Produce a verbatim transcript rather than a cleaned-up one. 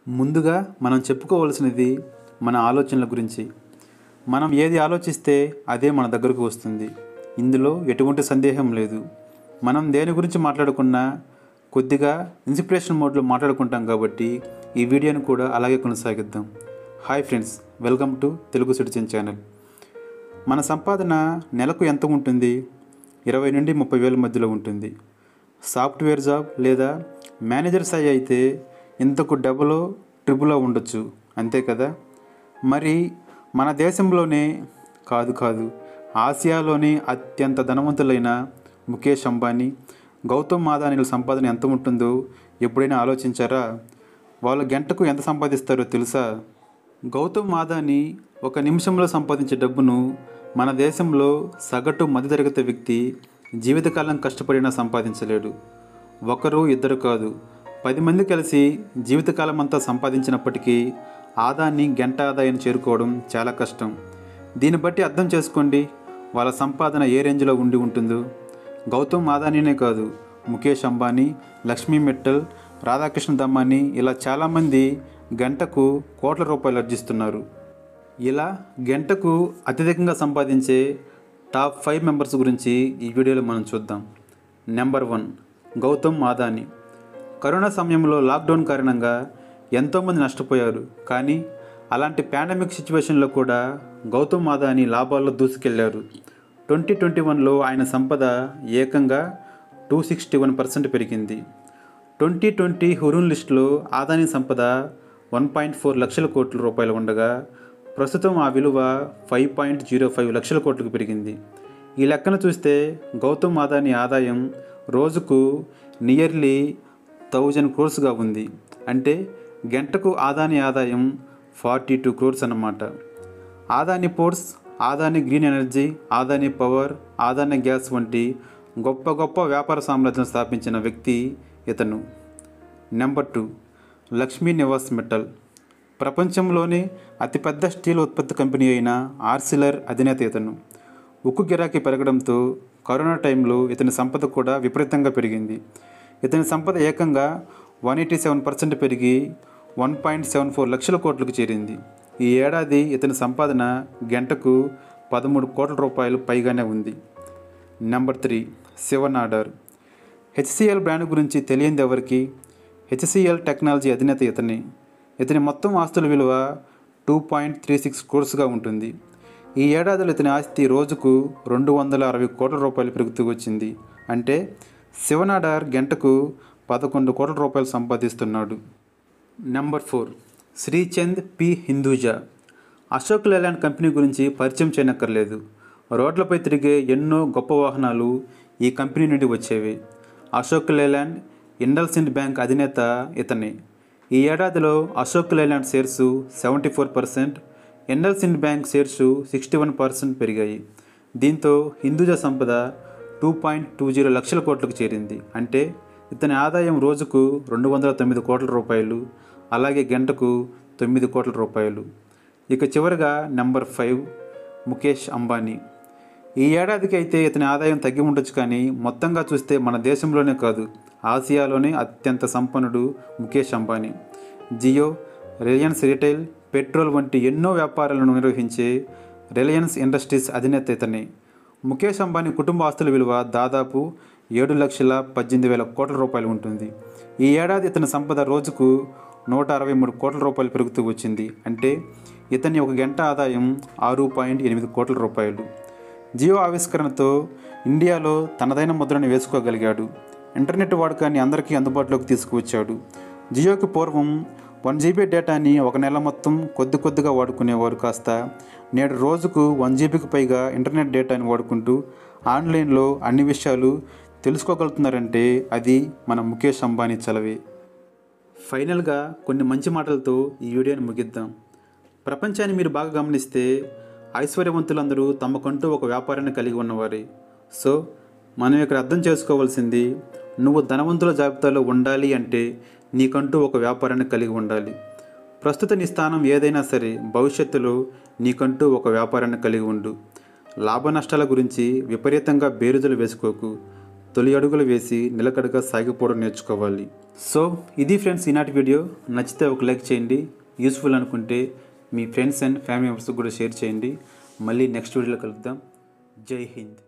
ముందుగా మనం చెప్పుకోవాల్సినది మన ఆలోచనల గురించి. మనం ఏది ఆలోచిస్తే అదే మన దగ్గరకు వస్తుంది. ఇందులో ఎటువంటి సందేహం లేదు. మనం దేని గురించి మాట్లాడుకున్నా కొద్దిగా ఇన్స్పిరేషన్ మోడ్లో మాట్లాడుకుంటాం కాబట్టి ఈ వీడియోని కూడా అలాగే కొనసాగిద్దాం. Hi friends, welcome to Telugu citizen channel. మన సంపాదన నెలకు ఎంత ఉంటుంది? ఇరవై నుండి ముప్పై వేల మధ్యలో ఉంటుంది. సాఫ్ట్వేర్ జాబ్ లేదా మేనేజర్ స్థాయి అయితే ఇంతకు డబులో ట్రిపులో ఉండొచ్చు, అంతే కదా. మరి మన దేశంలోనే కాదు కాదు ఆసియాలోని అత్యంత ధనవంతులైన ముఖేష్ అంబానీ, గౌతమ్ అదానీల సంపాదన ఎంత ఉంటుందో ఎప్పుడైనా ఆలోచించారా? వాళ్ళు గంటకు ఎంత సంపాదిస్తారో తెలుసా? గౌతమ్ అదానీ ఒక నిమిషంలో సంపాదించే డబ్బును మన దేశంలో సగటు మధ్యతరగతి వ్యక్తి జీవితకాలం కష్టపడినా సంపాదించలేడు. ఒకరు ఇద్దరు కాదు, పది మంది కలిసి జీవితకాలం అంతా సంపాదించినప్పటికీ ఆదాని గంట ఆదాయాన్ని చేరుకోవడం చాలా కష్టం. దీన్ని బట్టి అర్థం చేసుకోండి వాళ్ళ సంపాదన ఏ రేంజ్లో ఉండి ఉంటుందో. గౌతమ్ అదానీనే కాదు, ముఖేష్ అంబానీ, లక్ష్మీ మిట్టల్, రాధాకృష్ణ దమ్మానీ ఇలా చాలామంది గంటకు కోట్ల రూపాయలు ఆర్జిస్తున్నారు. ఇలా గంటకు అత్యధికంగా సంపాదించే టాప్ ఫైవ్ మెంబర్స్ గురించి ఈ వీడియోలో మనం చూద్దాం. Number one, Gautam Adani. Corona సమయంలో లాక్డౌన్ కారణంగా ఎంతోమంది నష్టపోయారు. కానీ అలాంటి పాండమిక్ సిచ్యువేషన్లో కూడా గౌతమ్ అదానీ లాభాల్లో దూసుకెళ్లారు. ట్వంటీ ట్వంటీ వన్లో ఆయన సంపద ఏకంగా టూ సిక్స్టీ వన్ పర్సెంట్ పెరిగింది. ట్వంటీ ట్వంటీ హురూన్ లిస్టులో అదానీ సంపద వన్ పాయింట్ ఫోర్ లక్షల కోట్ల రూపాయలు ఉండగా ప్రస్తుతం ఆ విలువ ఫైవ్ పాయింట్ జీరో ఫైవ్ లక్షల కోట్లకు పెరిగింది. ఈ లెక్కన చూస్తే గౌతమ్ అదానీ ఆదాయం రోజుకు నియర్లీ థౌజండ్ క్రోర్స్గా ఉంది. అంటే గంటకు అదానీ ఆదాయం ఫార్టీ టూ క్రోర్స్ అన్నమాట. Adani ports, Adani green energy, Adani power, Adani gas వంటి గొప్ప గొప్ప వ్యాపార సామ్రాజ్యం స్థాపించిన వ్యక్తి ఇతను. Number two, Lakshmi Niwas Mittal. ప్రపంచంలోనే అతిపెద్ద స్టీల్ ఉత్పత్తి కంపెనీ అయిన ఆర్సిలర్ అధినేత ఇతను. ఉక్కు గిరాకీ పెరగడంతో కరోనా టైంలో ఇతని సంపద కూడా విపరీతంగా పెరిగింది. ఇతని సంపద ఏకంగా వన్ ఎయిటీ సెవెన్ పర్సెంట్ పెరిగి వన్ పాయింట్ సెవెన్ ఫోర్ లక్షల కోట్లకు చేరింది. ఈ ఏడాది ఇతని సంపాదన గంటకు పదమూడు కోట్ల రూపాయలు పైగానే ఉంది. Number three, Shiv Nadar. HCl brand గురించి తెలియంది ఎవరికి? హెచ్సిఎల్ టెక్నాలజీ అధినేత ఇతని. ఇతని మొత్తం ఆస్తుల విలువ టూ పాయింట్ త్రీ సిక్స్ క్రోర్స్గా ఉంటుంది. ఈ ఏడాదిలో ఇతని ఆస్తి రోజుకు రెండు వందల అరవై కోట్ల రూపాయలు పెరుగుతూ వచ్చింది. అంటే శివనాడార్ గంటకు పదకొండు కోట్ల రూపాయలు సంపాదిస్తున్నాడు. Number four, Srichand P Hinduja. Ashok Leyland company గురించి పరిచయం చేయనక్కర్లేదు. రోడ్లపై తిరిగే ఎన్నో గొప్ప వాహనాలు ఈ కంపెనీ నుండి వచ్చేవి. అశోక్ లేలాండ్ ఇండస్ఇండ్ బ్యాంక్ అధినేత ఇతనే. ఈ ఏడాదిలో Ashok Leyland shares seventy four percent, IndusInd bank shares sixty one percent పెరిగాయి. దీంతో హిందూజా సంపద టూ పాయింట్ టూ జీరో లక్షల కోట్లకు చేరింది. అంటే ఇతని ఆదాయం రోజుకు రెండు వందల తొమ్మిది కోట్ల రూపాయలు, అలాగే గంటకు తొమ్మిది కోట్ల రూపాయలు. ఇక చివరిగా నెంబర్ ఫైవ్, ముఖేష్ అంబానీ. ఈ ఏడాదికి అయితే ఇతని ఆదాయం తగ్గి ఉండొచ్చు, కానీ మొత్తంగా చూస్తే మన దేశంలోనే కాదు ఆసియాలోనే అత్యంత సంపన్నుడు ముఖేష్ అంబానీ. జియో, రిలయన్స్ రిటైల్, పెట్రోల్ వంటి ఎన్నో వ్యాపారాలను నిర్వహించే రిలయన్స్ ఇండస్ట్రీస్ అధినేత ఇతనే. ముఖేష్ అంబానీ కుటుంబ ఆస్తుల విలువ దాదాపు ఏడు లక్షల పద్దెనిమిది వేల కోట్ల రూపాయలు ఉంటుంది. ఈ ఏడాది ఇతని సంపద రోజుకు నూట అరవై మూడు కోట్ల రూపాయలు పెరుగుతూ వచ్చింది. అంటే ఇతని ఒక గంట ఆదాయం ఆరు పాయింట్ ఎనిమిది కోట్ల రూపాయలు. జియో ఆవిష్కరణతో ఇండియాలో తనదైన ముద్రను వేసుకోగలిగాడు. ఇంటర్నెట్ వాడకాన్ని అందరికీ అందుబాటులోకి తీసుకువచ్చాడు. జియోకి పూర్వం వన్ జీబీ డేటాని ఒక నెల మొత్తం కొద్ది కొద్దిగా వాడుకునేవారు కాస్త నేడు రోజుకు వన్ జీబీకి పైగా ఇంటర్నెట్ డేటాని వాడుకుంటూ ఆన్లైన్లో అన్ని విషయాలు తెలుసుకోగలుగుతున్నారంటే అది మన ముఖేష్ అంబానీ చలవే. ఫైనల్గా కొన్ని మంచి మాటలతో ఈ వీడియోని ముగిద్దాం. ప్రపంచాన్ని మీరు బాగా గమనిస్తే ఐశ్వర్యవంతులందరూ తమకంటూ ఒక వ్యాపారాన్ని కలిగి ఉన్నవారే. సో మనం ఇక్కడ అర్థం చేసుకోవాల్సింది, నువ్వు ధనవంతుల జాబితాలో ఉండాలి అంటే నీకంటూ ఒక వ్యాపారాన్ని కలిగి ఉండాలి. ప్రస్తుత నీ స్థానం ఏదైనా సరే భవిష్యత్తులో నీకంటూ ఒక వ్యాపారాన్ని కలిగి ఉండు. లాభ నష్టాల గురించి విపరీతంగా బేరుజులు వేసుకోకు. తొలి అడుగులు వేసి నిలకడగా సాగిపోవడం నేర్చుకోవాలి. సో ఇది ఫ్రెండ్స్ ఈనాటి వీడియో. నచ్చితే ఒక లైక్ చేయండి. యూస్ఫుల్ అనుకుంటే మీ ఫ్రెండ్స్ అండ్ ఫ్యామిలీ మెంబర్స్కి కూడా షేర్ చేయండి. మళ్ళీ నెక్స్ట్ వీడియోలో కలుద్దాం. జై హింద్.